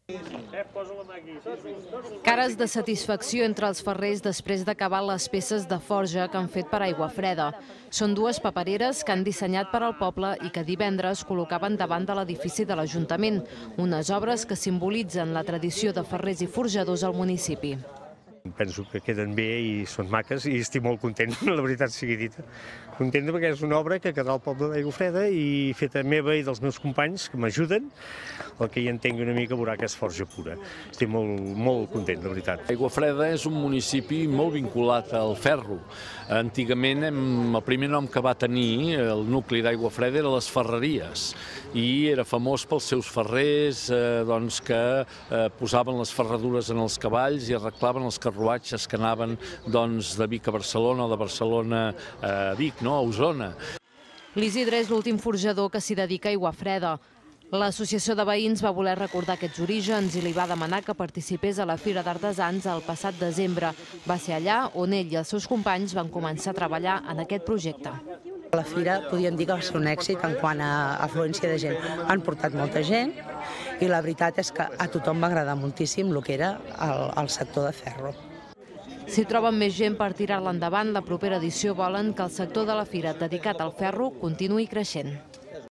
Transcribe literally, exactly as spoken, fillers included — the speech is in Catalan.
Cares de satisfacció entre els ferrers després d'acabar les peces de forja que han fet per Aiguafreda. Són dues papereres que han dissenyat per al poble i que divendres col·locaven davant de l'edifici de l'Ajuntament, unes obres que simbolitzen la tradició de ferrers i forjadors al municipi. Penso que queden bé i són maques i estic molt content, la veritat sigui dita. Content perquè és una obra que quedarà al poble d'Aiguafreda i feta meva i dels meus companys que m'ajuden. El que hi entengui una mica veurà que és forja pura. Estic molt, molt content, la veritat. Aiguafreda és un municipi molt vinculat al ferro. Antigament el primer nom que va tenir el nucli d'Aiguafreda era les ferreries i era famós pels seus ferrers eh, doncs, que eh, posaven les ferradures en els cavalls i arreglaven els carruatges que anaven doncs, de Vic a Barcelona o de Barcelona a Vic, no? A Osona. L'Isidre és l'últim forjador que s'hi dedica a Aiguafreda. L'associació de veïns va voler recordar aquests orígens i li va demanar que participés a la Fira d'Artesans el passat desembre. Va ser allà on ell i els seus companys van començar a treballar en aquest projecte. La fira podríem dir que va ser un èxit en quant a afluència de gent. Han portat molta gent i la veritat és que a tothom va agradar moltíssim el que era el, el sector de ferro. Si troben més gent per tirar-la endavant, la propera edició volen que el sector de la fira dedicat al ferro continuï creixent.